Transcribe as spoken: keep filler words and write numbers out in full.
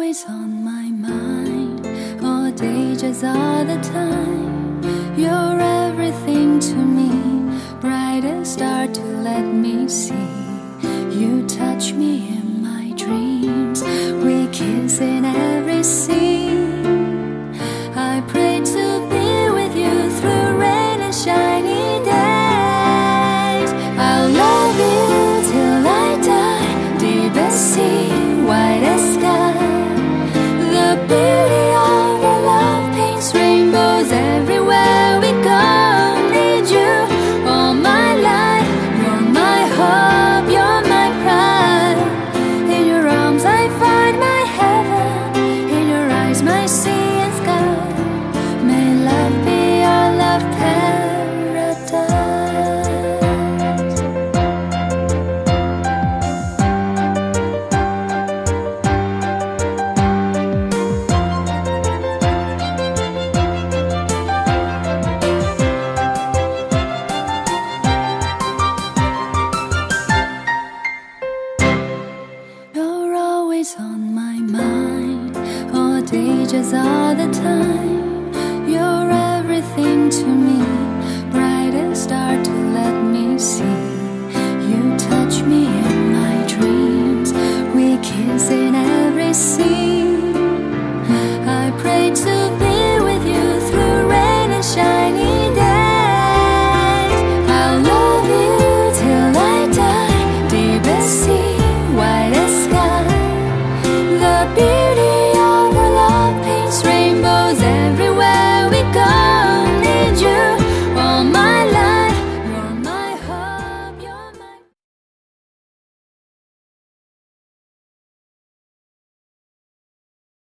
always on my mind, all day, just all the time. You're everything to me, brightest star to let me see. You touch me in my dreams, we kiss in every scene. I pray to be with you through rain and shiny days. I'll love you till I die, deepest sea, widest sky. The beauty of our love paints rainbows everywhere we go. Need you all my life, you're my hope, you're my pride. In your arms I find my heaven, in your eyes my sea and sky. May love be our love paradise. You're always on my mind, all day, just all the time. You're everything to me, brightest star to let me see. You touch me in my dreams, we kiss in every scene.